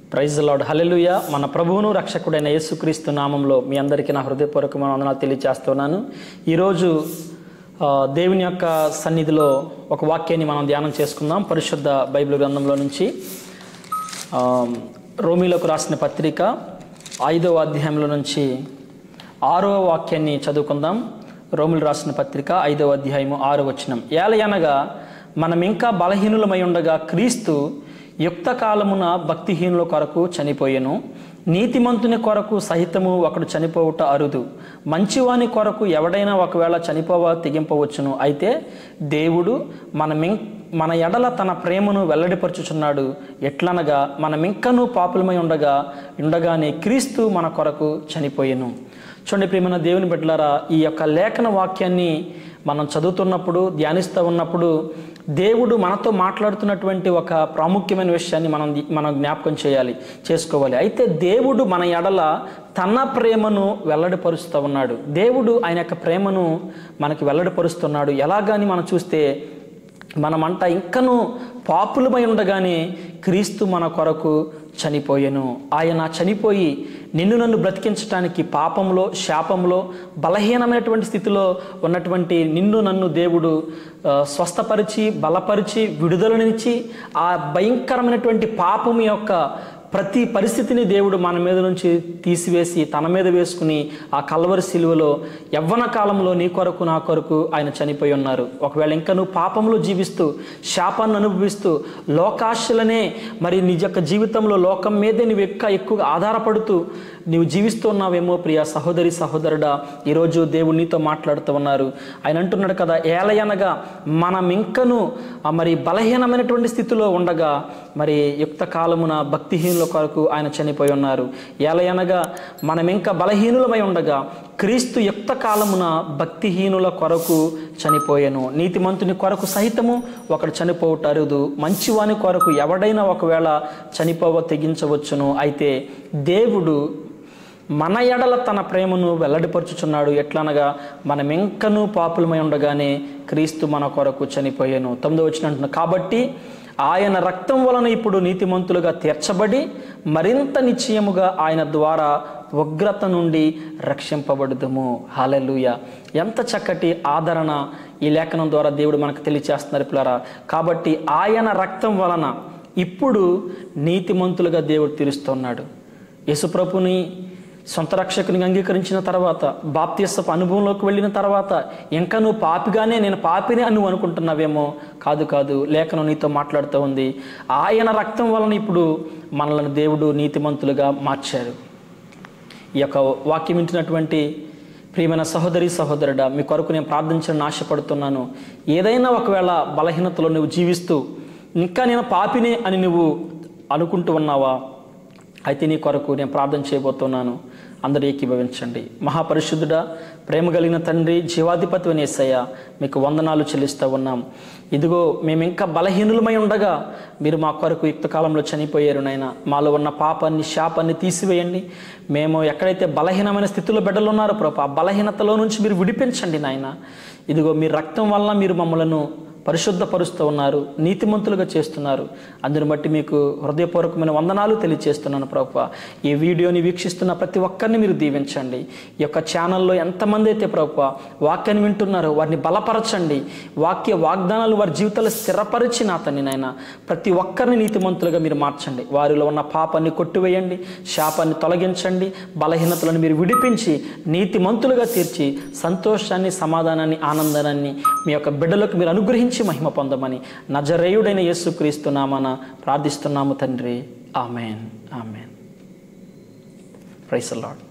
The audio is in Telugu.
Praise the lord. హల్లెలూయా. మన ప్రభువును రక్షకుడైన యేసుక్రీస్తు నామంలో మీ అందరికీ నా హృదయపూర్వకమైన వందనాలు తెలియజేస్తున్నాను. ఈరోజు దేవుని యొక్క సన్నిధిలో ఒక వాక్యాన్ని మనం ధ్యానం చేసుకుందాం. పరిశుద్ధ బైబిల్ గ్రంథంలో నుంచి రోమీలకు రాసిన పత్రిక 5వ అధ్యాయంలో నుంచి 6వ వాక్యాన్ని చదువుకుందాం. రోమీలు రాసిన పత్రిక 5వ అధ్యాయము 6వ వచనం. ఏలయనగా మనం ఇంకా బలహీనులమై ఉండగా క్రీస్తు యుక్త కాలమున భక్తిహీనుల కొరకు చనిపోయెను. నీతిమంతుని కొరకు సహితము ఒకడు చనిపోవుట అరుదు. మంచివాని కొరకు ఎవడైనా ఒకవేళ చనిపోవ తెగింపవచ్చును. అయితే దేవుడు మన ఎడల తన ప్రేమను వెల్లడిపరుచుచున్నాడు. ఎట్లనగా మనమింకనూ పాపులమై ఉండగానే క్రీస్తు మన కొరకు చనిపోయెను. చూడండి ప్రియమైన దేవుని బిడ్డలారా, ఈ యొక్క లేఖన వాక్యాన్ని మనం చదువుతున్నప్పుడు, ధ్యానిస్తూ ఉన్నప్పుడు దేవుడు మనతో మాట్లాడుతున్నటువంటి ఒక ప్రాముఖ్యమైన విషయాన్ని మనం జ్ఞాపకం చేసుకోవాలి. అయితే దేవుడు మన ఎడల తన ప్రేమను వెల్లడిపరుస్తూ ఉన్నాడు. దేవుడు ఆయన యొక్క ప్రేమను మనకి వెల్లడిపరుస్తున్నాడు. ఎలాగని మనం చూస్తే, మనమంట ఇంకనూ పాపులమై ఉండగానే క్రీస్తు మన కొరకు చనిపోయెను. ఆయన చనిపోయి నిన్ను నన్ను బ్రతికించడానికి పాపంలో, శాపంలో, బలహీనమైనటువంటి స్థితిలో ఉన్నటువంటి నిన్ను నన్ను దేవుడు స్వస్థపరిచి, బలపరిచి, విడుదలనిచ్చి ఆ భయంకరమైనటువంటి పాపం యొక్క ప్రతి పరిస్థితిని దేవుడు మన మీద నుంచి తీసివేసి తన మీద వేసుకుని ఆ కల్వరి శిలువలో యవ్వన కాలంలో నీ కొరకు నా కొరకు ఆయన చనిపోయి ఉన్నారు. ఒకవేళ ఇంకా నువ్వు పాపంలో జీవిస్తూ, శాపాన్ని అనుభవిస్తూ, లోకాశలనే మరి నీ యొక్క జీవితంలో లోకం మీదే నువ్వు ఎక్కువగా ఆధారపడుతూ నీవు జీవిస్తున్నావేమో ప్రియ సహోదరి సహోదరుడా, ఈరోజు దేవుడు నీతో మాట్లాడుతూ ఉన్నారు. ఆయన అంటున్నాడు కదా, ఏలయనగా మనం ఇంకను మరి బలహీనమైనటువంటి స్థితిలో ఉండగా మరి యుక్త కాలమున భక్తిహీనుల కొరకు ఆయన చనిపోయి ఉన్నారు. ఏలయనగా మనం ఇంకా బలహీనులమై ఉండగా క్రీస్తు యుక్త కాలమున భక్తిహీనుల కొరకు చనిపోయాను. నీతిమంతుని కొరకు సహితము ఒకడు చనిపోవుట అరుదు. మంచివాని కొరకు ఎవడైనా ఒకవేళ చనిపోవ తెగించవచ్చును. అయితే దేవుడు మన ఎడల తన ప్రేమను వెల్లడిపరుచుచున్నాడు. ఎట్లనగా మనం ఇంకనూ పాపులమై ఉండగానే క్రీస్తు మన కొరకు చనిపోయాను. 9వ వచనం అంటున్నాడు, కాబట్టి ఆయన రక్తం వలన ఇప్పుడు నీతిమంతులుగా తీర్చబడి మరింత నిశ్చయముగా ఆయన ద్వారా ఉగ్రత నుండి రక్షింపబడుదుము. హల్లెలూయా. ఎంత చక్కటి ఆదరణ ఈ లేఖనం ద్వారా దేవుడు మనకు తెలియచేస్తున్నారు పిల్లరా. కాబట్టి ఆయన రక్తం వలన ఇప్పుడు నీతిమంతులుగా దేవుడు తీరుస్తున్నాడు. యేసుప్రభుని సొంత రక్షకుని అంగీకరించిన తర్వాత, బాప్తిస్మపు అనుభవంలోకి వెళ్ళిన తర్వాత ఇంకా నువ్వు పాపిగానే, నేను పాపినే అని నువ్వు అనుకుంటున్నావేమో. కాదు, లేఖనం నీతో మాట్లాడుతూ ఉంది. ఆయన రక్తం వలన ఇప్పుడు మనల్ని దేవుడు నీతిమంతులుగా మార్చారు. ఈ యొక్క వాక్యం వింటున్నటువంటి ప్రియమైన సహోదరి సహోదరుడా, మీ కొరకు నేను ప్రార్థించాలని ఆశపడుతున్నాను. ఏదైనా ఒకవేళ బలహీనతలో నువ్వు జీవిస్తూ ఇంకా నేను పాపినే అని నువ్వు అనుకుంటూ ఉన్నావా? అయితే నీ కొరకు నేను ప్రార్థన చేయబోతున్నాను. అందరూ ఏకీభవించండి. మహాపరిశుద్ధుడా, ప్రేమ కలిగిన తండ్రి, జీవాధిపతి అని యేసయ్య, మీకు వందనాలు చెల్లిస్తూ ఉన్నాం. ఇదిగో మేము ఇంకా బలహీనులమై ఉండగా మీరు మా కొరకు యుక్తకాలంలో చనిపోయారు నాయన. మాలో ఉన్న పాపాన్ని, శాపాన్ని తీసివేయండి. మేము ఎక్కడైతే బలహీనమైన స్థితిలో బిడ్డలు ఉన్నారో ప్రభు, ఆ బలహీనతలో నుంచి మీరు విడిపించండి నాయన. ఇదిగో మీ రక్తం వలన మీరు మమ్మలను పరిశుద్ధపరుస్తూ ఉన్నారు, నీతిమంతులుగా చేస్తున్నారు. అందుని బట్టి మీకు హృదయపూర్వకమైన వందనాలు తెలియజేస్తున్నాను ప్రభువా. ఈ వీడియోని వీక్షిస్తున్న ప్రతి ఒక్కరిని మీరు దీవించండి. ఈ యొక్క ఛానల్లో ఎంతమంది అయితే ప్రభువా వాక్యాన్ని వింటున్నారో వారిని బలపరచండి. వాగ్దానాలు వారి జీవితాలు స్థిరపరిచి నా తండ్రి నాయన ప్రతి ఒక్కరిని నీతిమంతులుగా మీరు మార్చండి. వారిలో ఉన్న పాపాన్ని కొట్టివేయండి, శాపాన్ని తొలగించండి, బలహీనతలను మీరు విడిపించి నీతిమంతులుగా తీర్చి సంతోషాన్ని, సమాధానాన్ని, ఆనందాన్ని మీ యొక్క బిడ్డలకు మీరు అనుగ్రహించి మహిమ పొందమని నజరేయుడైన యేసుక్రీస్తు నామమున ప్రార్థిస్తున్నాము తండ్రి. Amen. Amen. Praise the lord.